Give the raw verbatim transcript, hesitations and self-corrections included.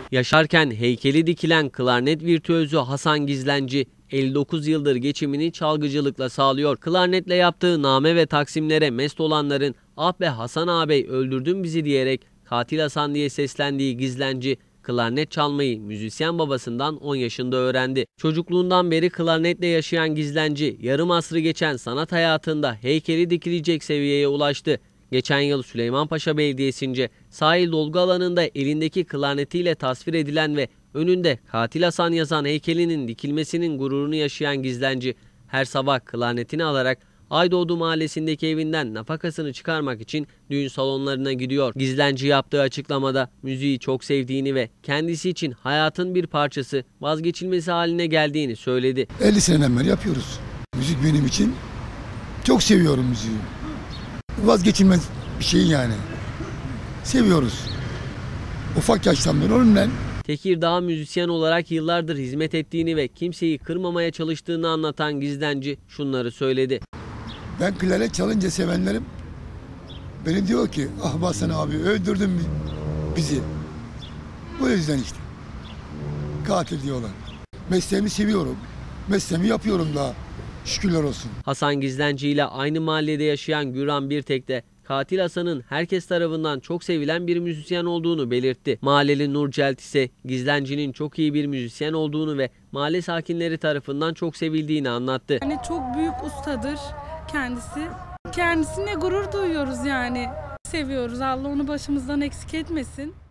Yaşarken heykeli dikilen klarnet virtüözü Hasan Gizlenci, elli dokuz yıldır geçimini çalgıcılıkla sağlıyor. Klarnetle yaptığı name ve taksimlere mest olanların "Ah be Hasan ağabey öldürdün bizi" diyerek "Katil Hasan" diye seslendiği Gizlenci, klarnet çalmayı müzisyen babasından on yaşında öğrendi. Çocukluğundan beri klarnetle yaşayan Gizlenci, yarım asrı geçen sanat hayatında heykeli dikilecek seviyeye ulaştı. Geçen yıl Süleymanpaşa Belediyesi'nce sahil dolgu alanında elindeki klarnetiyle tasvir edilen ve önünde "Katil Hasan" yazan heykelinin dikilmesinin gururunu yaşayan Gizlenci, her sabah klarnetini alarak Aydoğdu Mahallesi'ndeki evinden nafakasını çıkarmak için düğün salonlarına gidiyor. Gizlenci yaptığı açıklamada müziği çok sevdiğini ve kendisi için hayatın bir parçası, vazgeçilmesi haline geldiğini söyledi. elli seneden beri yapıyoruz. Müzik benim için, çok seviyorum müziği. Vazgeçilmez bir şey yani. Seviyoruz. Ufak yaştan beri onunla. Tekirdağ müzisyen olarak yıllardır hizmet ettiğini ve kimseyi kırmamaya çalıştığını anlatan Gizlenci şunları söyledi. Ben klarnet çalınca sevenlerim beni diyor ki "Ah Hasan abi öldürdün bizi." Bu yüzden işte. Katil diyorlar. Mesleğimi seviyorum. Mesleğimi yapıyorum daha. Şükürler olsun. Hasan Gizlenci ile aynı mahallede yaşayan Güran Birtek de Katil Hasan'ın herkes tarafından çok sevilen bir müzisyen olduğunu belirtti. Mahalleli Nur Celt ise Gizlenci'nin çok iyi bir müzisyen olduğunu ve mahalle sakinleri tarafından çok sevildiğini anlattı. Yani çok büyük ustadır kendisi. Kendisine gurur duyuyoruz yani. Seviyoruz. Allah onu başımızdan eksik etmesin.